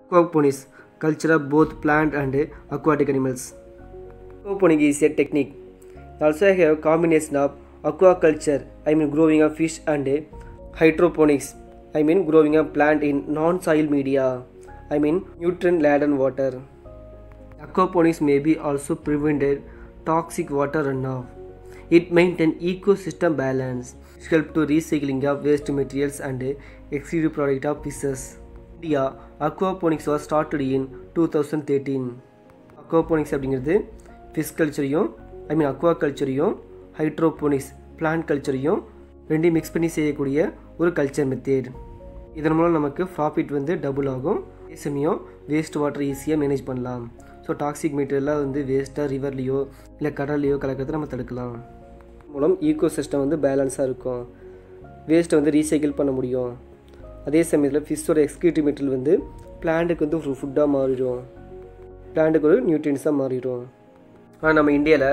Aquaponics, culture of both plant and aquatic animals. Aquaponics is a technique. Also have a combination of aquaculture, growing of fish, and hydroponics, growing of plant in non-soil media, nutrient-laden water. Aquaponics may be also prevented toxic water runoff. It maintains ecosystem balance. It helps to recycling of waste materials and exceed product of fishes. India, aquaponics was started in 2013. Aquaponics அப்படிங்கிறது fish culture-யும் aquaculture-யும் hydroponics plant culture-யும் ரெண்டையும் mix பண்ணி செய்யக்கூடிய ஒரு culture method. இதன் மூலம் நமக்கு profit வந்து double ஆகும். அதே சமயம் வேஸ்ட் வாட்டர் ஈஸியாக மேனேஜ் பண்ணலாம். ஸோ டாக்ஸிக் மெட்டீரியலாக வந்து வேஸ்ட்டாக ரிவர்லேயோ இல்லை கடல்லையோ கலக்கிறத நம்ம தடுக்கலாம். மூலம் ஈகோ சிஸ்டம் வந்து பேலன்ஸாக இருக்கும். வேஸ்ட்டை வந்து ரீசைக்கிள் பண்ண முடியும். அதே சமயத்தில் ஃபிஷ்ஷோட எக்ஸ்க்ரீட்டிவ் மெட்டீரியல் வந்து பிளான்ட்டுக்கு வந்து ஒரு ஃபுட்டாக மாறிடும், பிளான்ட்டுக்கு ஒரு நியூட்ரியன்ஸாக மாறிடும். ஆனால் நம்ம இந்தியாவில்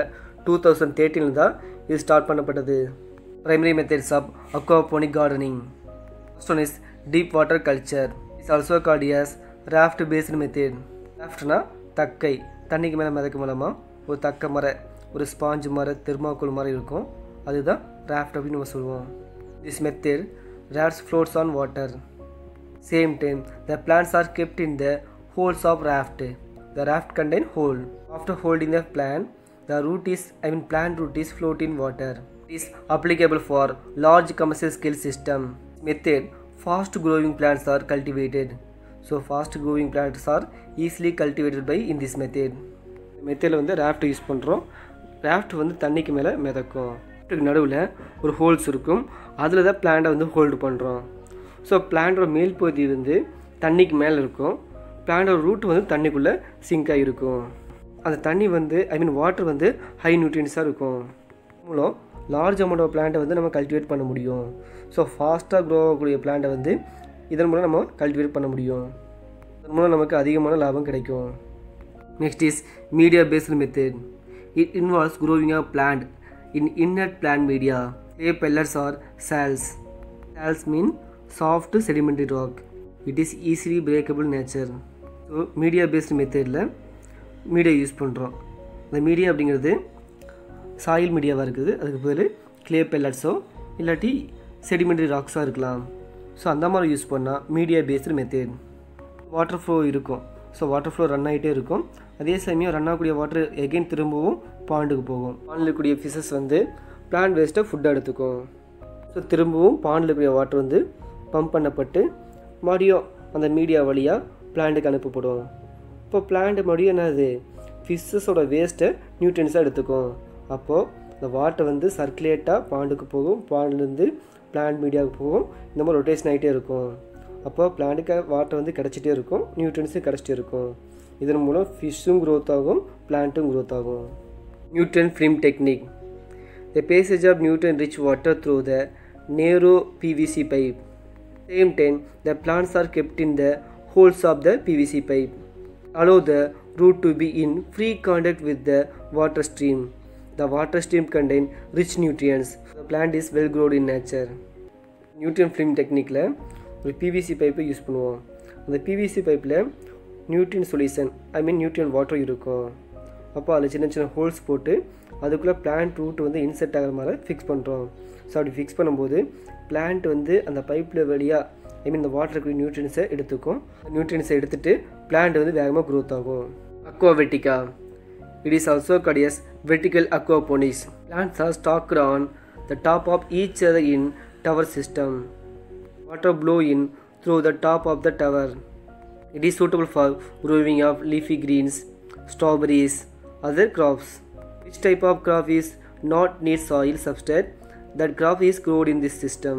2013 தான் இது ஸ்டார்ட் பண்ணப்பட்டது. Primary methods of aquaponic gardening. First one is deep water culture. It's also called as raft based method. ராஃப்ட்னா தக்கை, தண்ணிக்கு மேலே மிதக்க மூலமாக ஒரு தக்கை மரம், ஒரு ஸ்பாஞ்சு மரம், தெர்மாக்கோல் மாதிரி இருக்கும். அதுதான் ராஃப்ட் அப்படின்னு நம்ம சொல்லுவோம். This method rafts floats on water. Same time, the plants are kept in the holes of raft. The raft contain hole. After holding the plant, the plant root is float in water. It is applicable for large commercial scale system. Method, fast growing plants are cultivated. So fast growing plants are easily cultivated by in this method. மெத்தடில் வந்து raft use பண்ணுறோம். Raft வந்து தண்ணிக்கு மேலே மிதக்கும். நடுவில் ஒரு holes இருக்கும், அதில் தான் பிளான்ட்டை வந்து ஹோல்டு பண்ணுறோம். ஸோ பிளான்ட்டோட மேல் பகுதி வந்து தண்ணிக்கு மேலே இருக்கும், பிளான்ட்டோட ரூட் வந்து தண்ணிக்குள்ளே சிங்காக இருக்கும். அந்த தண்ணி வந்து வாட்டர் வந்து ஹை நியூட்ரியன்ஸாக இருக்கும். மூலம் லார்ஜ் அமௌண்ட் ஆஃப் பிளான்ட்டை வந்து நம்ம கல்டிவேட் பண்ண முடியும். ஸோ ஃபாஸ்ட்டாக க்ரோ ஆகக்கூடிய பிளான்ட்டை வந்து இதன் மூலம் நம்ம கல்டிவேட் பண்ண முடியும். இதன் மூலம் நமக்கு அதிகமான லாபம் கிடைக்கும். Next is media based method. It involves growing a plant in inert plant media. Clay pellets or salts. Salts mean soft sedimentary rock. It is easily breakable nature. So media based மெத்தடில் media use பண்ணுறோம். இந்த media அப்படிங்கிறது soil மீடியாவாக இருக்குது. அதுக்கு பதில் clay பெல்லட்ஸோ இல்லாட்டி sedimentary ராக்ஸாக இருக்கலாம். So அந்த மாதிரி யூஸ் பண்ணால் media based method. Water flow இருக்கும். ஸோ வாட்டர் ஃப்ளோ ரன் ஆகிட்டே இருக்கும். அதே சமயம் ரன் ஆகக்கூடிய வாட்டர் எகெயின் திரும்பவும் பாண்டுக்கு போகும். பாண்டில் இருக்கக்கூடிய ஃபிஷஸ் வந்து பிளான்ட் வேஸ்ட்டை ஃபுட்டாக எடுத்துக்கும். ஸோ திரும்பவும் பாண்டில் இருக்கக்கூடிய வாட்டர் வந்து பம்ப் பண்ணப்பட்டு மறுபடியும் அந்த மீடியா வழியாக பிளான்ட்டுக்கு அனுப்பப்படும். இப்போ பிளான்ட்டு மறுபடியும் என்னது ஃபிஷ்ஷஸோட வேஸ்ட்டை நியூட்ரியன்ஸாக எடுத்துக்கும். அப்போது அந்த வாட்டர் வந்து சர்க்குலேட்டாக பாண்டுக்கு போகும், பாண்டுலேருந்து பிளான்ட் மீடியாவுக்கு போகும். இந்த மாதிரி ரொட்டேஷன் ஆகிட்டே இருக்கும். அப்போ பிளான்ட்டுக்கு வாட்டர் வந்து கிடச்சிட்டே இருக்கும், நியூட்ரியன்ஸும் கிடச்சிட்டே இருக்கும். இதன் மூலம் ஃபிஷ்ஷும் க்ரோத் ஆகும், பிளான்ட்டும் க்ரோத் ஆகும். Nutrient film technique. The passage of nutrient-rich water through the narrow PVC pipe. Same time, the plants are kept in the holes of the PVC pipe. Allow the root to be in free contact with the water stream. The water stream contains rich nutrients. The plant is well grown in nature. Nutrient film technique la ஒரு PVC பைப்பை use பண்ணுவோம். அந்த PVC பைப்பில் நியூட்ரியன் solution நியூட்ரியன் water இருக்கும். அப்போ அதில் சின்ன சின்ன ஹோல்ஸ் போட்டு அதுக்குள்ளே பிளான்ட் ரூட் வந்து இன்செர்ட் ஆகிற மாதிரி ஃபிக்ஸ் பண்ணுறோம். ஸோ அப்படி ஃபிக்ஸ் பண்ணும்போது பிளான்ட் வந்து அந்த பைப்பில் வழியாக இந்த வாட்டருக்கு நியூட்ரியன்ஸை எடுத்துக்கும். நியூட்ரியன்ஸை எடுத்துகிட்டு பிளான்ட் வந்து வேகமாக க்ரோத் ஆகும். அக்வாவெட்டிகா. It is also called as vertical aquaponics. Plants are stacked on the top of each other in tower system. Water blow in through the top of the tower. It is suitable for growing of leafy greens, strawberries, other crops. Which type of crop is not need soil substrate? That crop is grown in this system.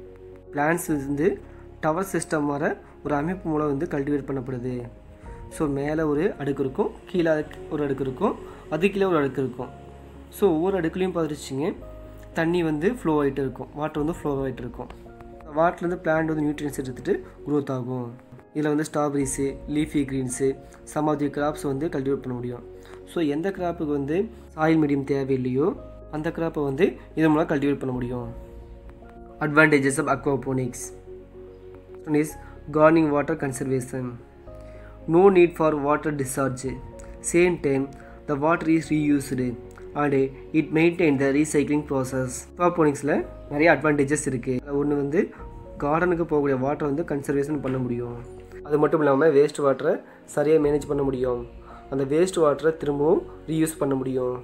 Plants வந்து tower system வர ஒரு அமைப்பு மூலம் வந்து cultivate பண்ணப்படுது. So மேலே ஒரு அடுக்கு இருக்கும், கீழே ஒரு அடுக்கு இருக்கும், அது கீழே ஒரு அடுக்கு இருக்கும். ஸோ ஒவ்வொரு அடுக்குலையும் பார்த்துருச்சிங்க தண்ணி வந்து ஃப்ளோ ஆகிட்டு இருக்கும், வாட்டர் வந்து ஃப்ளோ ஆகிட்டு இருக்கும். வாட்டர்லேருந்து பிளான்ட் வந்து நியூட்ரியன்ஸ் எடுத்துகிட்டு க்ரோத் ஆகும். இதில் வந்து strawberries, leafy greens, some of the crops வந்து கல்டிவேட் பண்ண முடியும். ஸோ எந்த கிராப்புக்கு வந்து சாயில் மீடியம் தேவையில்லையோ அந்த கிராப்பை வந்து இதன் மூலம் கல்டிவேட் பண்ண முடியும். Advantages of aquaponics. One is corning water conservation. no need for water discharge. Same time, the water is reused and it maintains the recycling process. aquaponicsல நிறைய அட்வான்டேஜஸ் இருக்குது. ஒன்று வந்து கார்டனுக்கு போகக்கூடிய வாட்டரை வந்து கன்சர்வேஷன் பண்ண முடியும். அது மட்டும் இல்லாமல் வேஸ்ட் வாட்டரை சரியாக மேனேஜ் பண்ண முடியும். அந்த வேஸ்ட் வாட்டரை திரும்பவும் ரீயூஸ் பண்ண முடியும்.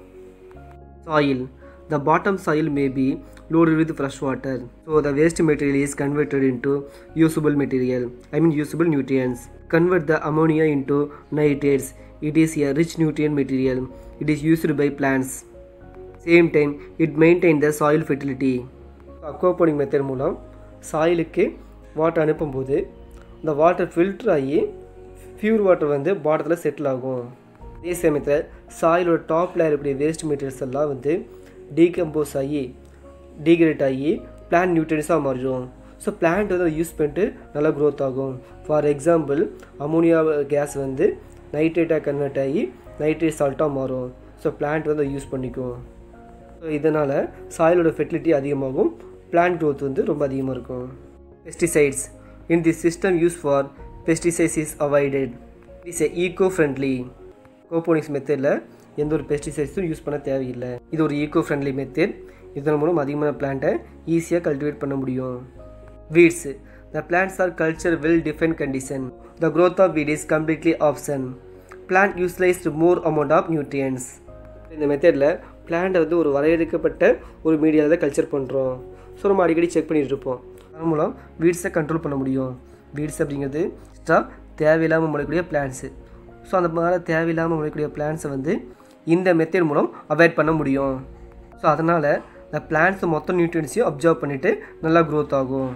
Soil. The bottom soil may be loaded with fresh water. So the waste material is converted into usable material. Usable nutrients. Convert the ammonia into nitrates. It is a rich nutrient material. It is used by plants. Same time, it maintains the soil fertility. Aquaponic method மூலம் சாயிலுக்கு water அனுப்பும்போது இந்த water filter ஆகி pure water வந்து பாட்டத்தில் settle ஆகும். அதே சமயத்தில் சாயிலோட டாப்பில் இருக்கக்கூடிய வேஸ்ட் மெட்டீரியல்ஸ் எல்லாம் வந்து டீகம்போஸ் ஆகி டீக்ரேட் ஆகி பிளான்ட் நியூட்ரியன்ஸாக மாறிடும். ஸோ பிளான்ட் வந்து அதை யூஸ் பண்ணிட்டு நல்லா க்ரோத் ஆகும். ஃபார் எக்ஸாம்பிள் அமோனியா கேஸ் வந்து நைட்ரேட்டாக கன்வெர்ட் ஆகி நைட்ரேட் சால்ட்டாக மாறும். ஸோ பிளான்ட் வந்து அதை யூஸ் பண்ணிக்கும். ஸோ இதனால் சாயிலோட ஃபெர்டிலிட்டி அதிகமாகும், பிளான்ட் க்ரோத் வந்து ரொம்ப அதிகமாக இருக்கும். Pesticides. In the system use for pesticides is avoided. It's eco friendly. aquaponics மெத்தடில் எந்த ஒரு பெஸ்டிசைட்ஸும் யூஸ் பண்ண தேவையில்லை. இது ஒரு ஈகோ ஃப்ரெண்ட்லி மெத்தட். இதன் மூலம் அதிகமான பிளான்ட்டை ஈஸியாக கல்டிவேட் பண்ண முடியும். Weeds. The plants are cultured well defined condition. The growth of weed is completely option. Plant utilized more amount of nutrients. இந்த மெத்தடில் பிளான்ட்டை வந்து ஒரு வரையறுக்கப்பட்ட ஒரு மீடியாவில் தான் கல்ச்சர் பண்ணுறோம். ஸோ நம்ம அடிக்கடி செக் பண்ணிகிட்டு இருப்போம். அதன் மூலம் வீட்ஸை கண்ட்ரோல் பண்ண முடியும். வீட்ஸ் அப்படிங்கிறது தேவையில்லாமல் முளைக்கூடிய பிளான்ட்ஸு. ஸோ அந்த மாதிரி தேவையில்லாமல் முளைக்கூடிய பிளான்ட்ஸை வந்து இந்த மெத்தட் மூலம் அவாய்ட் பண்ண முடியும். ஸோ அதனால் இந்த பிளான்ட்ஸ் மொத்த நியூட்ரியன்ஸையும் அப்சர்வ் பண்ணிவிட்டு நல்லா க்ரோத் ஆகும்.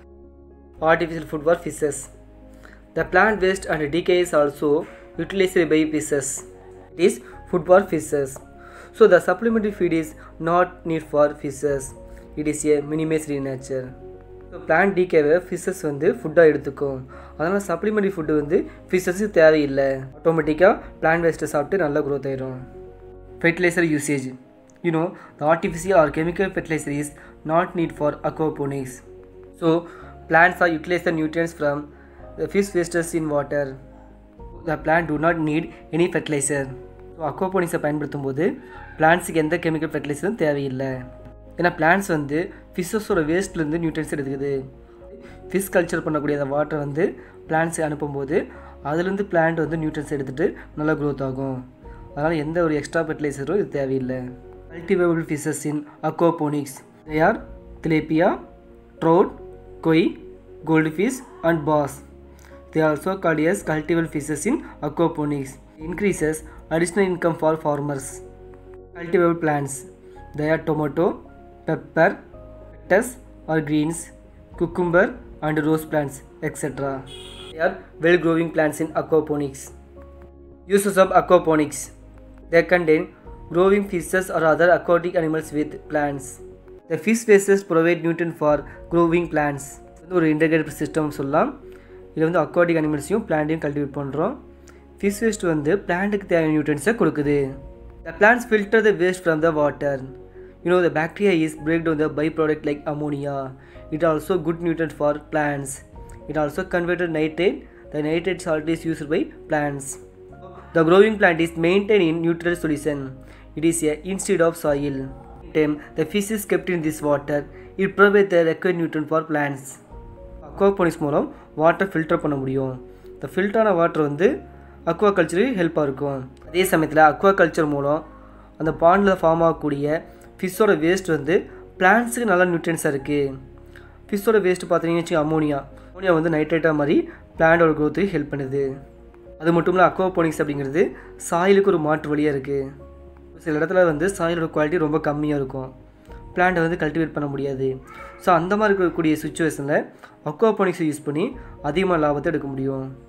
Artificial food for fishes. The plant waste and decay is also utilized by fishes. It is food for fishes. So the supplementary feed is not need for fishes. It is a minimized in nature. So plant decay fishes வந்து ஃபுட்டாக எடுத்துக்கும். அதனால் supplementary food வந்து ஃபிஷ்ஷஸுக்கு தேவையில்லை. ஆட்டோமேட்டிக்காக plant வேஸ்ட்டை சாப்பிட்டு நல்லா growth ஆயிடும். Fertilizer usage. The artificial or chemical fertilizer is not need for aquaponics. So plants are utilize the nutrients from the fish wastes in water. The plant do not need any fertilizer. So அக்வாபோனிக்ஸை பயன்படுத்தும் போது பிளான்ட்ஸுக்கு எந்த chemical ஃபெர்டிலைசரும் தேவையில்லை. ஏன்னா plants வந்து ஃபிஷ்ஷஸோட வேஸ்ட்லேருந்து nutrients எடுக்குது. ஃபிஷ் கல்ச்சர் பண்ணக்கூடிய அந்த வாட்டர் வந்து பிளான்ட்ஸுக்கு அனுப்பும்போது அதுலேருந்து பிளான்ட் வந்து நியூட்ரியன்ஸ் எடுத்துகிட்டு நல்லா க்ரோத் ஆகும். அதனால் எந்த ஒரு எக்ஸ்ட்ரா ஃபெர்டிலைசரும் இது தேவையில்லை. Cultivable fishes in aquaponics. They are tilapia, trout, koi, goldfish and bass. They are also called as cultivable fishes in aquaponics. It increases additional income for farmers. Cultivable plants. They are tomato, pepper, lettuce or greens, cucumber and rose plants, etc. They are well growing plants in aquaponics. Uses of aquaponics. They contain growing fishes or other aquatic animals with plants. The fish wastes provide nutrient for growing plants. இது ஒரு integrated system சொல்லலாம். இதில் வந்து aquatic அனிமல்ஸையும் பிளான்ட்டையும் cultivate பண்ணுறோம். Fish waste வந்து பிளான்ட்டுக்கு தேவையான நியூட்ரியன்ஸை கொடுக்குது. The plants filter the waste from the water. The bacteria is break down the byproduct like ammonia. It also good nutrient for plants. It also converted nitrate. The nitrate salt is used by plants. The growing plant is maintained in neutral solution. It is instead of soil. The fish is kept in this water. It provides the required nutrient for plants. Aquaponics மூலம் water filter பண்ண முடியும். இந்த ஃபில்டரான water வந்து Aqua கல்ச்சருக்கு ஹெல்ப்பாக இருக்கும். அதே சமயத்தில் Aqua culture மூலம் அந்த பாண்டில் ஃபார்ம் ஆகக்கூடிய ஃபிஷ்ஷோட வேஸ்ட் வந்து பிளான்ட்ஸுக்கு நல்ல நியூட்ரியன்ஸாக இருக்குது. ஃபிஷ்ஷோட வேஸ்ட்டு பார்த்தீங்கன்னு வச்சு அமோனியா வந்து நைட்ரேட்டாக மாதிரி பிளான்டோட க்ரோத்துக்கு ஹெல்ப் பண்ணுது. அது மட்டும் இல்லை அக்வாபோனிக்ஸ் அப்படிங்கிறது சாயிலுக்கு ஒரு மாற்று வழியாக இருக்குது. சில இடத்துல வந்து சாயிலோட குவாலிட்டி ரொம்ப கம்மியாக இருக்கும், பிளான்ட்டை வந்து கல்டிவேட் பண்ண முடியாது. ஸோ அந்த மாதிரி இருக்கக்கூடிய சுச்சுவேஷனில் அக்வாபோனிக்ஸை யூஸ் பண்ணி அதிகமாக லாபத்தை எடுக்க முடியும்.